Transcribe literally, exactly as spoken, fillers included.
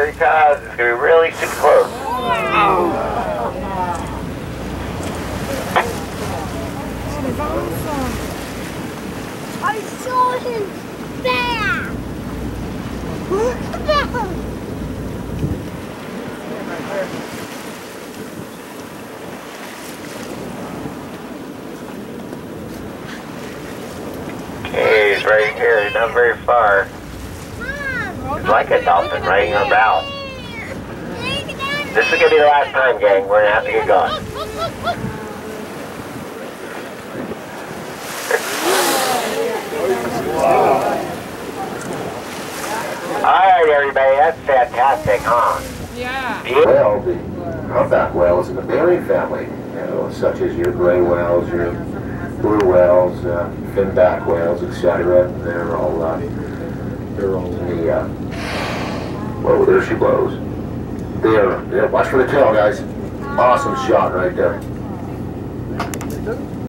here he comes. It's going to be really super close. That is awesome. I saw him there. Look at that. Okay, he's right here. He's not very far. It's like a dolphin riding her bow. This is going to be the last time, gang. We're going to have to get going. Alright, everybody. That's fantastic, huh? Yeah. Well, the humpback whales in the Bering family, you know, such as your gray whales, your blue whales, uh, finback whales, et cetera. They're all, uh, they're all in the, uh, well, there she blows. There, there, watch for the tail, guys. Awesome shot right there.